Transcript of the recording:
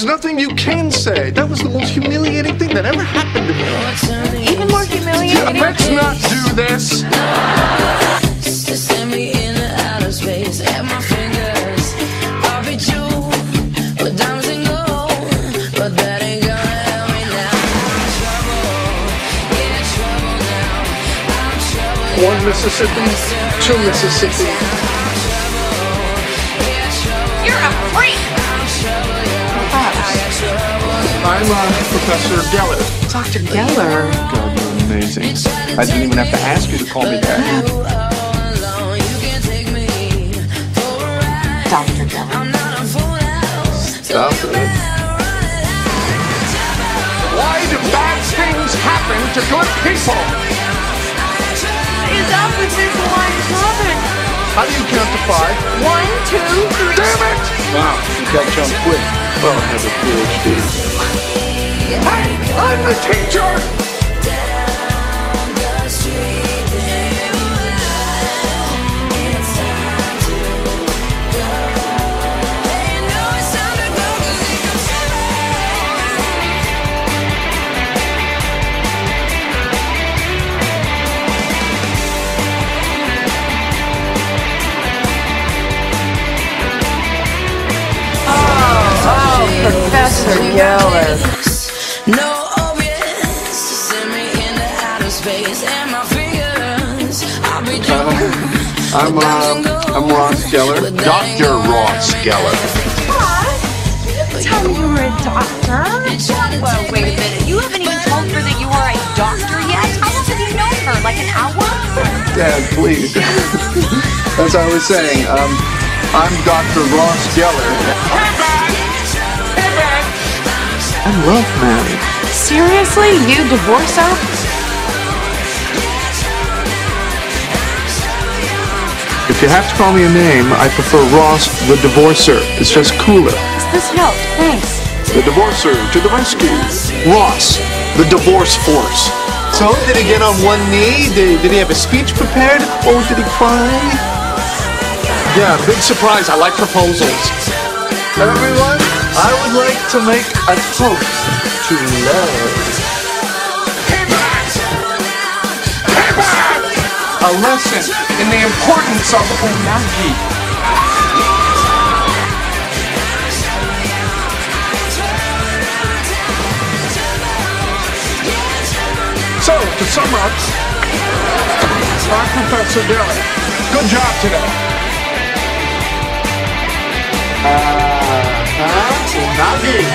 There's nothing you can say. That was the most humiliating thing that ever happened to me. Even more humiliating. Let's not do this. Send me into outer space at my fingers. I'll be true with diamonds and gold, but that ain't gonna help me now. I'm trouble, yeah, trouble now. I'm trouble. One Mississippi, two Mississippi. You're a freak. I'm Professor Geller. Dr. Geller. God, you're amazing. I didn't even have to ask you to call me that. Dr. Geller. Stop it. Why do bad things happen to good people? Is opposite one coming? How do you count to 5? 1, 2, 3. Damn it! Wow, you catch on quick. Well, I have a PhD. Hey, I'm the teacher! Professor Geller. No obvious, send me into outer space and my fingers. I'll be I'm Ross Geller. Dr. Ross Geller. What? You didn't tell me you were a doctor. Well, wait a minute. You haven't even told her that you are a doctor yet? How long have you known her? Like an hour? Dad, please. As I was saying, I'm Dr. Ross Geller. I love Mary. Seriously? You divorce her? If you have to call me a name, I prefer Ross the Divorcer. It's just cooler. This helped. Thanks. The Divorcer to the rescue. Ross, the Divorce Force. So, did he get on one knee? Did he have a speech prepared? Or did he cry? Yeah, big surprise. I like proposals. Everyone, I would like to make a toast to love. Payback! Payback! A lesson in the importance of unagi. So, to sum up, I'm Professor Geller. Good job today. Unagi.